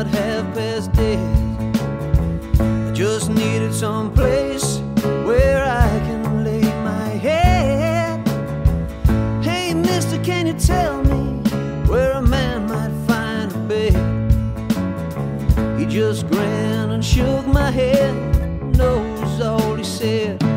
about half past dead. I just needed some place where I can lay my head. Hey mister, can you tell me where a man might find a bed? He just grinned and shook my head, knows all he said.